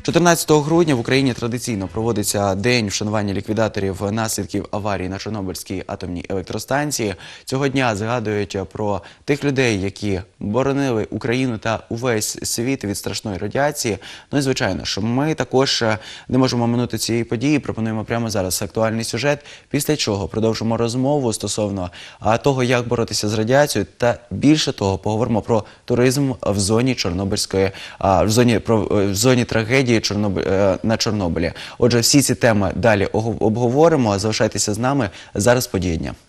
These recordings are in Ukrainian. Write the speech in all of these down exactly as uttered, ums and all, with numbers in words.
чотирнадцятого грудня в Україні традиційно проводиться День вшанування ліквідаторів наслідків аварії на Чорнобильській атомній електростанції. Цього дня згадують про тих людей, які боронили Україну та увесь світ від страшної радіації. Ну і звичайно, що ми також не можемо минути цієї події. Пропонуємо прямо зараз актуальний сюжет, після чого продовжимо розмову стосовно того, як боротися з радіацією, та більше того, поговоримо про туризм в зоні Чорнобильської, в зоні, в зоні трагедії на Чорнобилі. Отже, всі ці теми далі обговоримо. Залишайтеся з нами. Зараз події дня.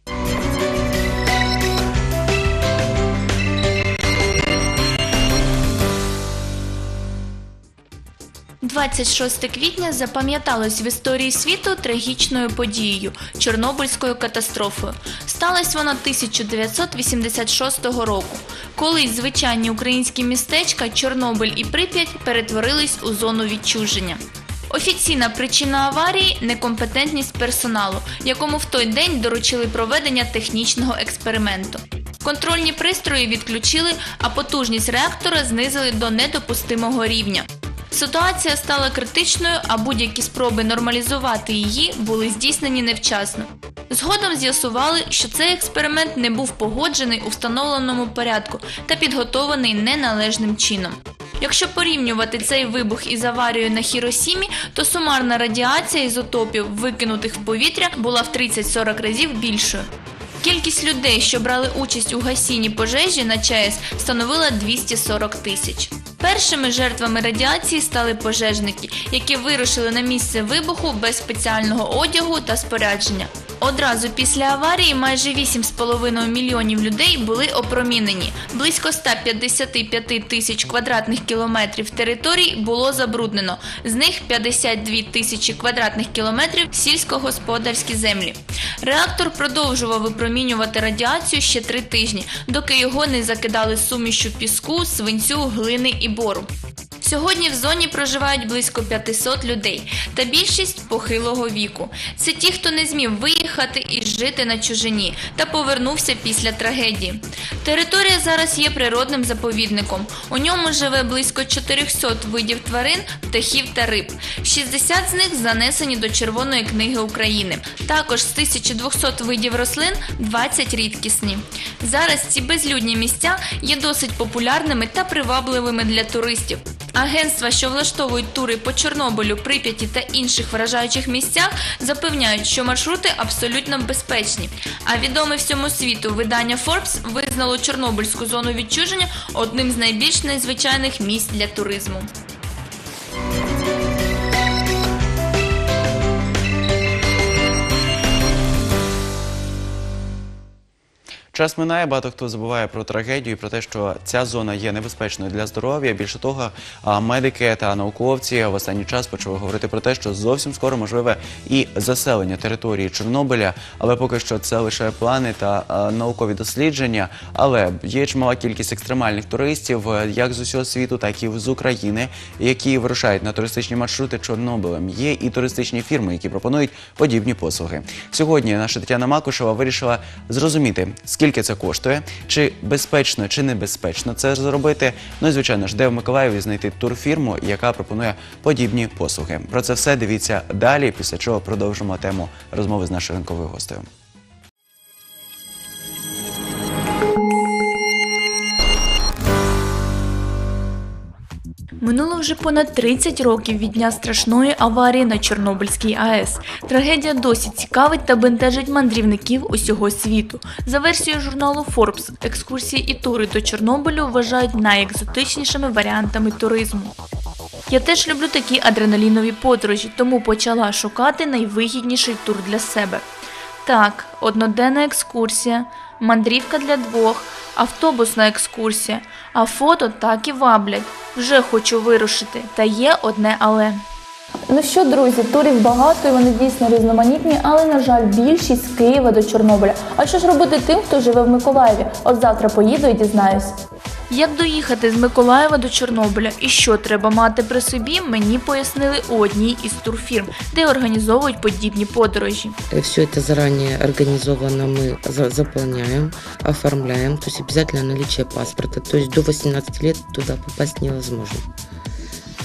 двадцять шостого квітня запам'яталось в історії світу трагічною подією – Чорнобильською катастрофою. Сталася вона тисяча дев'ятсот вісімдесят шостого року. Колись звичайні українські містечка Чорнобиль і Прип'ять перетворились у зону відчуження. Офіційна причина аварії – некомпетентність персоналу, якому в той день доручили проведення технічного експерименту. Контрольні пристрої відключили, а потужність реактора знизили до недопустимого рівня. Ситуація стала критичною, а будь-які спроби нормалізувати її були здійснені невчасно. Згодом з'ясували, що цей експеримент не був погоджений у встановленому порядку та підготований неналежним чином. Якщо порівнювати цей вибух із аварією на Хіросімі, то сумарна радіація ізотопів, викинутих в повітря, була в тридцять-сорок разів більшою. Кількість людей, що брали участь у гасінні пожежі на ЧАЕС, становила двісті сорок тисяч. Першими жертвами радіації стали пожежники, які вирушили на місце вибуху без спеціального одягу та спорядження. Одразу після аварії майже вісім з половиною мільйонів людей були опромінені. Близько ста п'ятдесяти п'яти тисяч квадратних кілометрів територій було забруднено. З них п'ятдесят дві тисячі квадратних кілометрів – сільськогосподарські землі. Реактор продовжував випромінювати радіацію ще три тижні, доки його не закидали сумішю піску, свинцю, глини і бору. Сьогодні в зоні проживають близько п'ятсот людей, та більшість похилого віку. Це ті, хто не змів виїхати і жити на чужині, та повернувся після трагедії. Територія зараз є природним заповідником. У ньому живе близько чотирьохсот видів тварин, птахів та риб. шістдесят з них занесені до Червоної книги України. Також з тисячі двохсот видів рослин двадцять рідкісні. Зараз ці безлюдні місця є досить популярними та привабливими для туристів. Агентства, що влаштовують тури по Чорнобилю, Прип'яті та інших вражаючих місцях, запевняють, що маршрути абсолютно безпечні. А відоме всьому світу видання Forbes визнало Чорнобильську зону відчуження одним з найбільш незвичайних місць для туризму. Час минає, багато хто забуває про трагедію і про те, що ця зона є небезпечною для здоров'я. Більше того, медики та науковці в останній час почали говорити про те, що зовсім скоро можливе і заселення території Чорнобиля, але поки що це лише плани та наукові дослідження. Але є чимала кількість екстремальних туристів, як з усього світу, так і з України, які вирушають на туристичні маршрути Чорнобилем. Є і туристичні фірми, які пропонують подібні послуги. Сьогодні наша Тетяна Макушева вирішила зрозуміти, скільки це коштує, чи безпечно, чи небезпечно це зробити. Ну і, звичайно ж, де в Миколаєві знайти турфірму, яка пропонує подібні послуги. Про це все дивіться далі, після чого продовжимо тему розмови з нашою ранковою гостею. Минуло вже понад тридцять років від дня страшної аварії на Чорнобильській АЕС. Трагедія досі цікавить та бентежить мандрівників усього світу. За версією журналу Forbes, екскурсії і тури до Чорнобилю вважають найекзотичнішими варіантами туризму. Я теж люблю такі адреналінові подорожі, тому почала шукати найвигідніший тур для себе. Так, одноденна екскурсія, мандрівка для двох, автобусна екскурсія, а фото так і ваблять. Вже хочу вирушити, та є одне але. Ну що, друзі, турів багато і вони дійсно різноманітні, але, на жаль, більшість з Києва до Чорнобиля. А що ж робити тим, хто живе в Миколаєві? От завтра поїду і дізнаюсь. Як доїхати з Миколаєва до Чорнобиля і що треба мати при собі, мені пояснили у одній із турфірм, де організовують подібні подорожі. Все это заранее организовано, мы заполняем, оформляем, то есть обязательно наличие паспорта, то есть до восемнадцати лет туда попасть невозможно.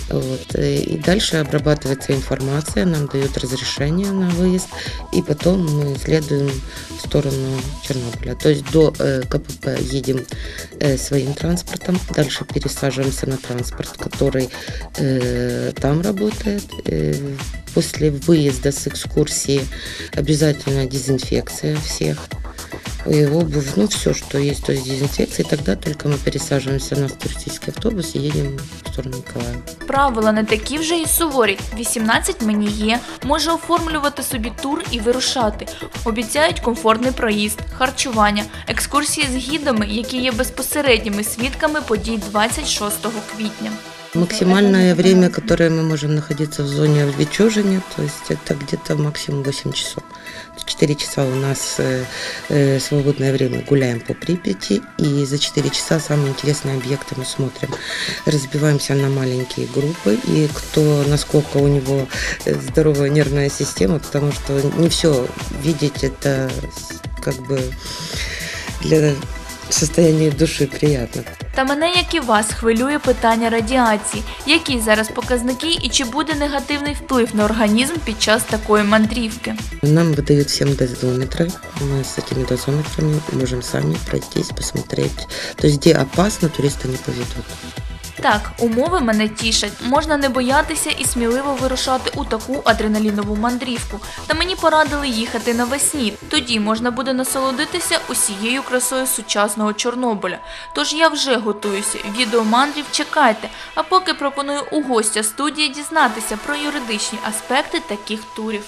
Вот. э, И дальше обрабатывается информация, нам дают разрешение на выезд, и потом мы следуем в сторону Чернобыля. То есть до э, КПП едем э, своим транспортом, дальше пересаживаемся на транспорт, который э, там работает. Э, После выезда с экскурсии обязательно дезинфекция всех. И обувь, ну все, что есть, то есть дезинфекция. И тогда только мы пересаживаемся на туристический автобус и едем в сторону Николаева. Правила не такі вже і суворі. вісімнадцять мені є, може оформлювати собі тур і вирушати. Обіцяють комфортний проїзд, харчування, екскурсії з гідами, які є безпосередніми свідками подій двадцять шостого квітня. Максимальное время, которое мы можем находиться в зоне отчуждения, то есть это где-то максимум восемь часов. четыре часа у нас э, э, свободное время, гуляем по Припяти, и за четыре часа самые интересные объекты мы смотрим. Разбиваемся на маленькие группы, и кто, насколько у него здоровая нервная система, потому что не все видеть, это как бы для состояния души приятно. Та мене, як і вас, хвилює питання радіації. Які зараз показники і чи буде негативний вплив на організм під час такої мандрівки? Нам выдают всем дозометры. Мы с этими дозометрами можем сами пройтись, посмотреть. То есть, где опасно, туристы не поведут. Так, умови мене тішать. Можна не боятися і сміливо вирушати у таку адреналінову мандрівку. Та мені порадили їхати навесні. Тоді можна буде насолодитися усією красою сучасного Чорнобиля. Тож я вже готуюся. Відеомандрів чекайте. А поки пропоную у гостя студії дізнатися про юридичні аспекти таких турів.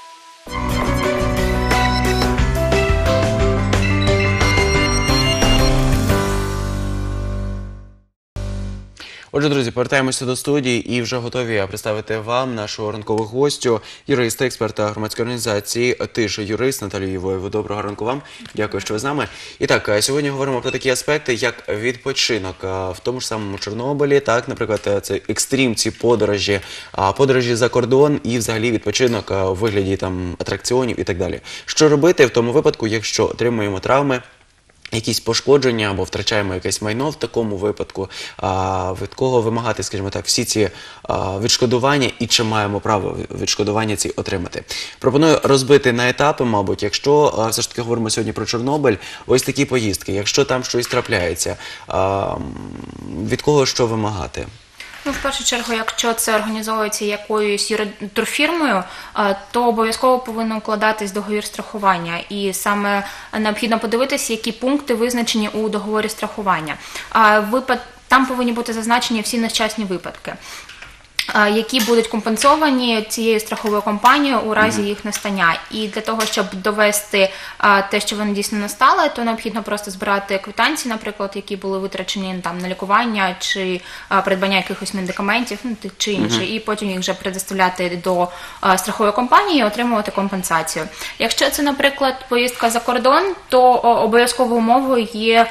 Отже, друзі, повертаємося до студії і вже готові представити вам нашу ранкову гостю, юриста, експерта громадської організації «Тиша юрист» Наталію Євоєву. Доброго ранку вам. Дякую, що ви з нами. І так, сьогодні говоримо про такі аспекти, як відпочинок в тому ж самому Чорнобилі, так, наприклад, це екстрім, ці подорожі, подорожі за кордон і взагалі відпочинок у вигляді там атракціонів і так далі. Що робити в тому випадку, якщо отримуємо травми, якісь пошкодження або втрачаємо якесь майно в такому випадку, а, від кого вимагати, скажімо так, всі ці а, відшкодування і чи маємо право відшкодування ці отримати. Пропоную розбити на етапи, мабуть, якщо а, все ж таки говоримо сьогодні про Чорнобиль, ось такі поїздки, якщо там щось трапляється, а, від кого що вимагати? Ну, в першу чергу, якщо це організовується якоюсь турфірмою, то обов'язково повинен укладатись договір страхування. І саме необхідно подивитися, які пункти визначені у договорі страхування. Там повинні бути зазначені всі нещасні випадки, які будуть компенсовані цією страховою компанією у разі їх настання. І для того, щоб довести те, що вони дійсно настали, то необхідно просто збирати квитанції, наприклад, які були витрачені там на лікування чи придбання якихось медикаментів, ну, чи інше, і потім їх вже предоставляти до страхової компанії і отримувати компенсацію. Якщо це, наприклад, поїздка за кордон, то обов'язковою умовою є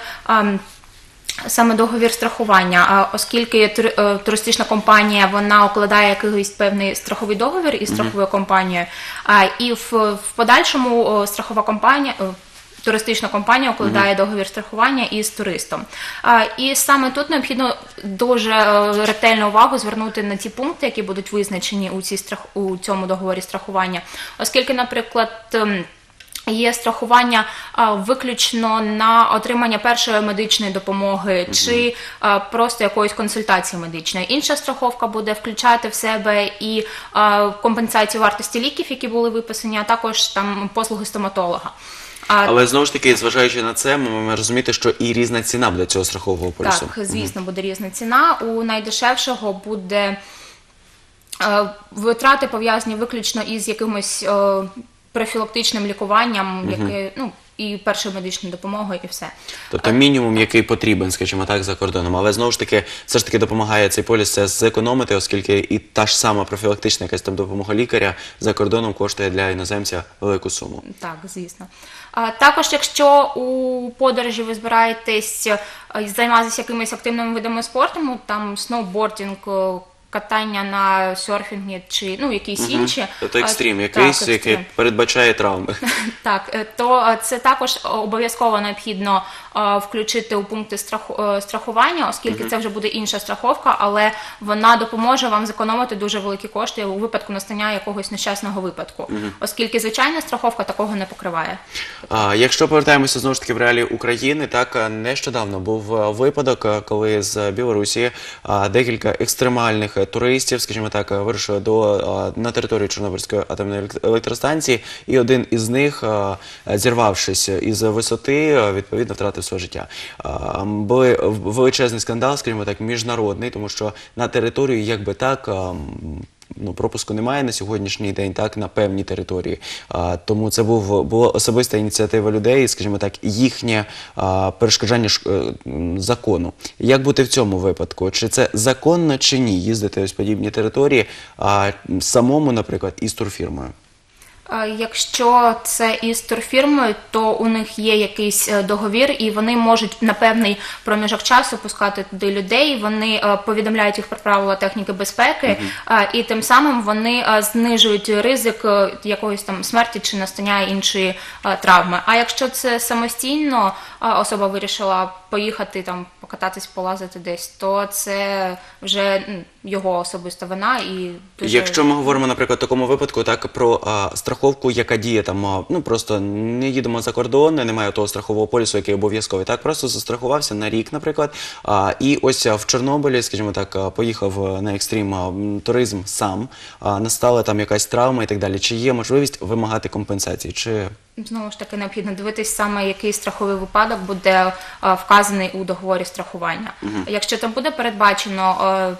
саме договір страхування, оскільки туристична компанія, вона укладає якийсь певний страховий договір із страховою компанією, і в, в подальшому страхова компанія, туристична компанія укладає договір страхування із туристом. І саме тут необхідно дуже ретельну увагу звернути на ті пункти, які будуть визначені у, цій страх... у цьому договорі страхування, оскільки, наприклад, є страхування а, виключно на отримання першої медичної допомоги mm-hmm. чи а, просто якоїсь консультації медичної. Інша страховка буде включати в себе і а, компенсацію вартості ліків, які були виписані, а також там послуги стоматолога. А, Але знову ж таки, зважаючи на це, ми маємо розуміти, що і різна ціна буде цього страхового полісу. Так, звісно, mm-hmm. буде різна ціна. У найдешевшого буде а, витрати пов'язані виключно із якимось а, профілактичним лікуванням, угу. яке, ну, і першою медичною допомогою, і все. Тобто мінімум, який потрібен, скажімо так, за кордоном. Але знову ж таки, все ж таки допомагає цей поліс це зекономити, оскільки і та ж сама профілактична якась там допомога лікаря за кордоном коштує для іноземця велику суму. Так, звісно. А, також, якщо у подорожі ви збираєтесь займатися якимись активними видами спорту, там сноубординг, катання на серфінгі чи ну якісь інші. Тобто екстрім, А, якийсь, так, який екстрім. передбачає травми. Так, е, то е, це також обов'язково необхідно е, включити у пункти страху- е, страхування, оскільки це вже буде інша страховка, але вона допоможе вам зекономити дуже великі кошти у випадку настання якогось нещасного випадку, оскільки звичайна страховка такого не покриває. А, якщо повертаємося знову ж таки в реалії України, так е, нещодавно був е, випадок, е, коли з Білорусі е, декілька екстремальних е, туристів, скажімо так, е, вирушили до е, на територію Чорнобильської атомної елект- електростанції, і один із них, е, зірвавшись із висоти, е, відповідно втратив своє життя. Е, Були величезний скандал, скажімо так, міжнародний, тому що на територію, якби так, е, ну, пропуску немає на сьогоднішній день, так, на певній території. А, тому це був, була особиста ініціатива людей, скажімо так, їхнє а, перешкоджання ш- е, м, закону. Як бути в цьому випадку? Чи це законно, чи ні, їздити ось подібні території а, самому, наприклад, із турфірмою? Е, Якщо це із турфірмою, то у них є якийсь е, договір, і вони можуть на певний проміжок часу пускати туди людей. Вони е, повідомляють їх про правила техніки безпеки, е, і тим самим вони е, знижують ризик е, якоїсь там смерті чи настання іншої е, травми. А якщо це самостійно е, особа вирішила поїхати там покататись, полазити десь, то це вже м, його особиста вина і дуже... Якщо ми говоримо, наприклад, в такому випадку, так, про а, страховку, яка діє там, а, ну, просто не їдемо за кордон, немає того страхового полісу, який обов'язковий, так, просто застрахувався на рік, наприклад, а, і ось а, в Чорнобилі, скажімо так, а, поїхав на екстрім а, м, туризм сам, а, настала там якась травма і так далі. Чи є можливість вимагати компенсації, чи... Знову ж таки, необхідно дивитись саме, який страховий випадок буде е, вказаний у договорі страхування. Якщо там буде передбачено е,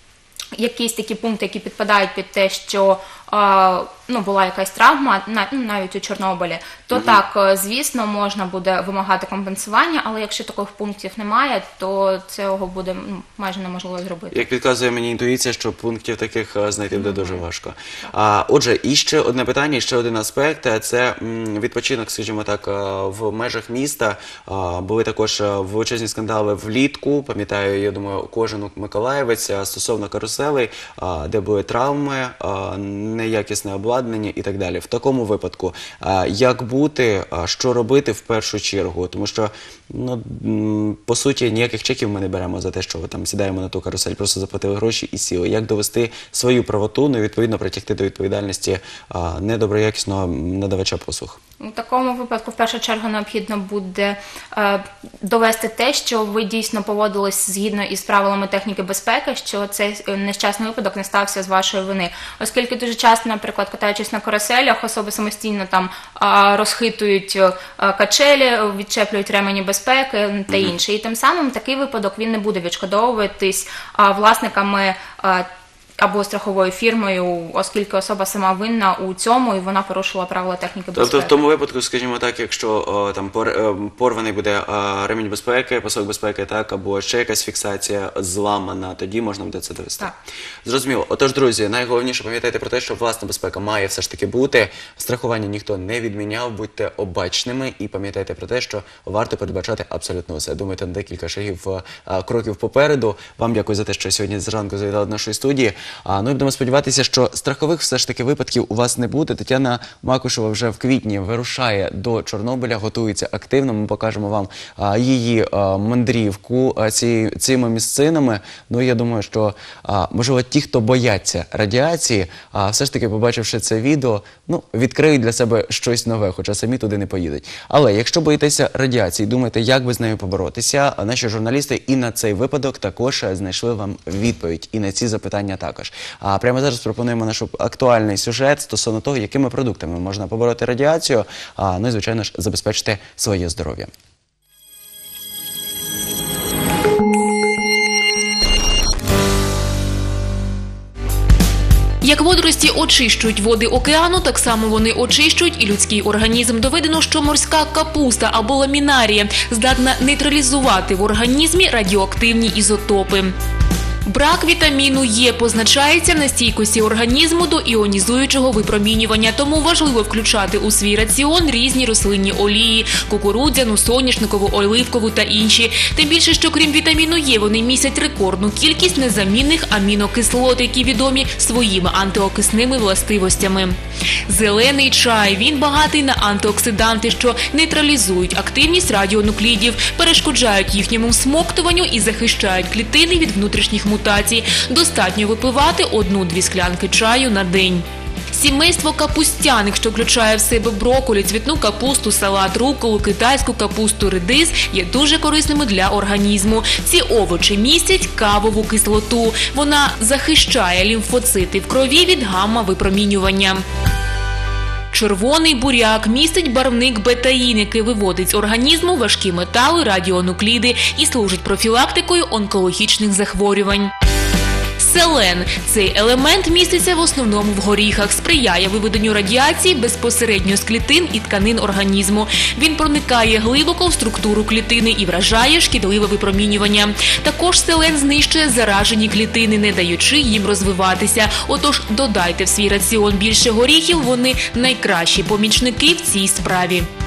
якісь такі пункти, які підпадають під те, що е, ну, була якась травма, на- ну, навіть у Чорнобилі, то так, е, звісно, можна буде вимагати компенсування, але якщо таких пунктів немає, то цього буде ну, майже неможливо зробити. Як підказує мені інтуїція, що пунктів таких е, знайти буде дуже важко. А, отже, і ще одне питання, і ще один аспект – це м, відпочинок, скажімо так, е, в межах міста. А, були також е, величезні скандали влітку, пам'ятаю, я думаю, кожен миколаївець е, стосовно каруселей, а, де були травми, а, неякісне обладнання і так далі. В такому випадку, а, як бути, а, що робити в першу чергу? Тому що, ну, м, по суті, ніяких чеків ми не беремо за те, що ви там сідаємо на ту карусель, просто заплатили гроші і сіли. Як довести свою правоту, ну і відповідно притягти до відповідальності а, недоброякісного надавача послуг? У такому випадку, в першу чергу, необхідно буде е, довести те, що ви дійсно поводились згідно із правилами техніки безпеки, що цей е, нещасний випадок не стався з вашої вини. Оскільки дуже часто, наприклад, катаючись на каруселях, особи самостійно там е, розхитують е, качелі, відчеплюють ремені безпеки та інше. І тим самим такий випадок він не буде відшкодовуватись е, власниками е, або страховою фірмою, оскільки особа сама винна у цьому, і вона порушила правила техніки безпеки. Тобто в тому випадку, скажімо так, якщо о, там пор, е, порваний буде е, ремінь безпеки, пасок безпеки, так, або ще якась фіксація зламана, тоді можна буде це довести. Так. Зрозуміло. Отож, друзі, найголовніше пам'ятайте про те, що власна безпека має все ж таки бути. Страхування ніхто не відміняв, будьте обачними і пам'ятайте про те, що варто передбачати абсолютно все. Думайте на декілька шагів, е, кроків попереду. Вам дякую за те, що сьогодні зранку завітали до нашої студії. А, ну і будемо сподіватися, що страхових все ж таки випадків у вас не буде. Тетяна Макушева вже в квітні вирушає до Чорнобиля, готується активно. Ми покажемо вам а, її а, мандрівку а, ці, цими місцинами. Ну, я думаю, що, а, можливо, ті, хто бояться радіації, а, все ж таки, побачивши це відео, ну, відкриють для себе щось нове, хоча самі туди не поїдуть. Але якщо боїтеся радіації, думаєте, як би з нею поборотися, наші журналісти і на цей випадок також знайшли вам відповідь, і на ці запитання також. А прямо зараз пропонуємо наш актуальний сюжет стосовно того, якими продуктами можна побороти радіацію, а, ну і, звичайно ж, забезпечити своє здоров'я. Як водорості очищують води океану, так само вони очищують і людський організм. Доведено, що морська капуста або ламінарія здатна нейтралізувати в організмі радіоактивні ізотопи. Брак вітаміну Е позначається на стійкості організму до іонізуючого випромінювання, тому важливо включати у свій раціон різні рослинні олії – кукурудзяну, соняшникову, оливкову та інші. Тим більше, що крім вітаміну Е, вони містять рекордну кількість незамінних амінокислот, які відомі своїми антиокисними властивостями. Зелений чай – він багатий на антиоксиданти, що нейтралізують активність радіонуклідів, перешкоджають їхньому всмоктуванню і захищають клітини від внутрішніх мутацій. Достатньо випивати одну-дві склянки чаю на день. Сімейство капустяних, що включає в себе брокколі, цвітну капусту, салат, рукколу, китайську капусту, редис, є дуже корисними для організму. Ці овочі містять кавову кислоту. Вона захищає лімфоцити в крові від гамма-випромінювання. Червоний буряк містить барвник бетаїн, який виводить з організму важкі метали, радіонукліди і служить профілактикою онкологічних захворювань. Селен – цей елемент міститься в основному в горіхах, сприяє виведенню радіації безпосередньо з клітин і тканин організму. Він проникає глибоко в структуру клітини і вражає шкідливе випромінювання. Також селен знищує заражені клітини, не даючи їм розвиватися. Отож, додайте в свій раціон більше горіхів, вони найкращі помічники в цій справі.